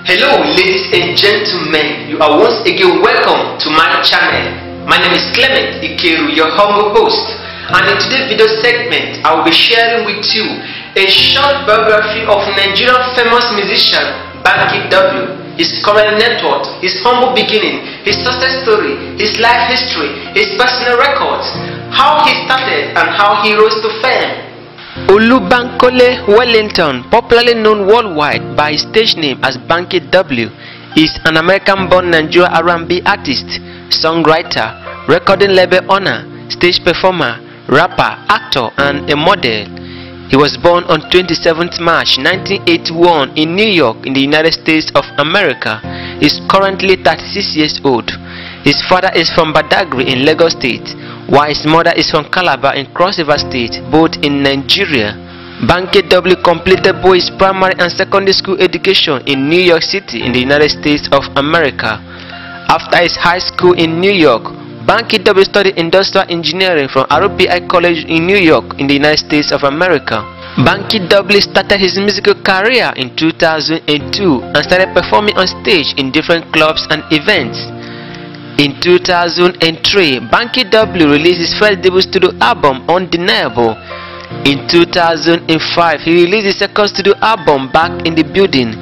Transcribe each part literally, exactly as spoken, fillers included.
Hello ladies and gentlemen, you are once again welcome to my channel. My name is Clement Ikeru, your humble host, and in today's video segment I will be sharing with you a short biography of Nigerian famous musician Banky W, his current net worth, his humble beginning, his success story, his life history, his personal records, how he started and how he rose to fame. Olubankole Wellington, popularly known worldwide by his stage name as Banky W, is an American-born Nigerian R and B artist, songwriter, recording label owner, stage performer, rapper, actor, and a model. He was born on the twenty-seventh of March nineteen eighty-one in New York in the United States of America. He is currently thirty-six years old. His father is from Badagry in Lagos State, while his mother is from Calabar in Cross River State, both in Nigeria. Banky W completed both his primary and secondary school education in New York City in the United States of America. After his high school in New York, Banky W studied industrial engineering from R P I College in New York in the United States of America. Banky W started his musical career in two thousand two and started performing on stage in different clubs and events. In two thousand three, Banky W released his first debut studio album, Undeniable. In two thousand five, he released his second studio album, Back in the Building.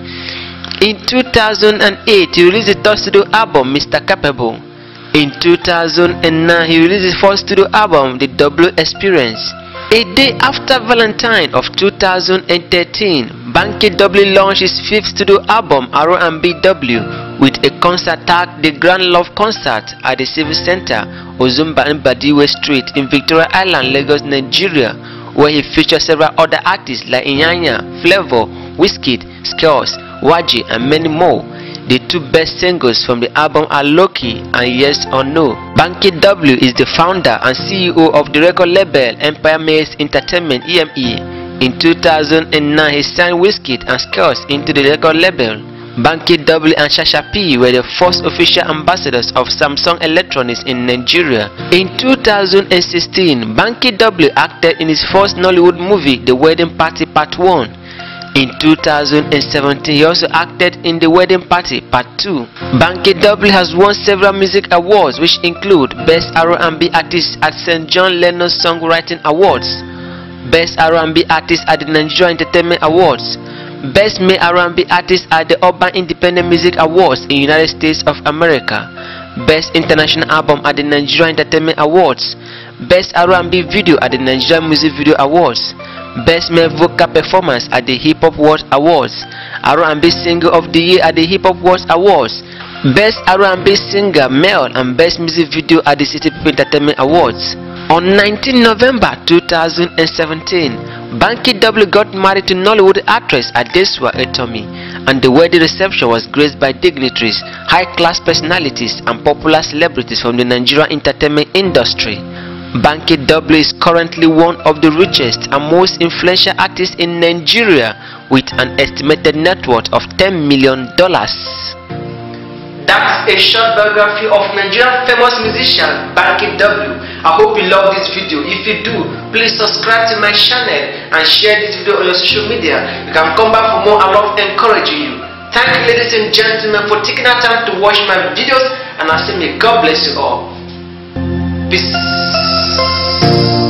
In two thousand eight, he released his third studio album, Mister Capable. In two thousand nine, he released his fourth studio album, The W Experience. A day after Valentine of two thousand thirteen, Banky W launched his fifth studio album, R and B W, with a concert tagged The Grand Love Concert at the Civic Center, Ozumba Mbadiwe Street in Victoria Island, Lagos, Nigeria, where he featured several other artists like Inyanya, Flavor, Wizkid, Skills, Waji, and many more. The two best singles from the album are Loki and Yes or No. Banky W is the founder and C E O of the record label Empire Maze Entertainment E M E. In two thousand nine, he signed Wizkid and Skills into the record label. Banky W and Shasha P were the first official ambassadors of Samsung Electronics in Nigeria. In two thousand sixteen, Banky W acted in his first Nollywood movie, The Wedding Party Part one. In two thousand seventeen, he also acted in The Wedding Party Part two. Banky W has won several music awards, which include Best R and B Artist at Saint John Lennon Songwriting Awards, Best R and B Artist at the Nigerian Entertainment Awards, Best Male R and B Artist at the Urban Independent Music Awards in the United States of America, Best International Album at the Nigerian Entertainment Awards, Best R and B Video at the Nigerian Music Video Awards, Best Male Vocal Performance at the Hip Hop World Awards, R and B Single of the Year at the Hip Hop World Awards, Best R and B Singer Male and Best Music Video at the City People Entertainment Awards. On the nineteenth of November two thousand seventeen, Banky W got married to Nollywood actress Adesua Etomi, and the wedding reception was graced by dignitaries, high-class personalities, and popular celebrities from the Nigerian entertainment industry. Banky W is currently one of the richest and most influential artists in Nigeria, with an estimated net worth of ten million dollars. That's a short biography of Nigerian famous musician Banky W. I hope you love this video. If you do, please subscribe to my channel and share this video on your social media. You can come back for more. I love encouraging you. Thank you, ladies and gentlemen, for taking our time to watch my videos, and I say may God bless you all. Peace.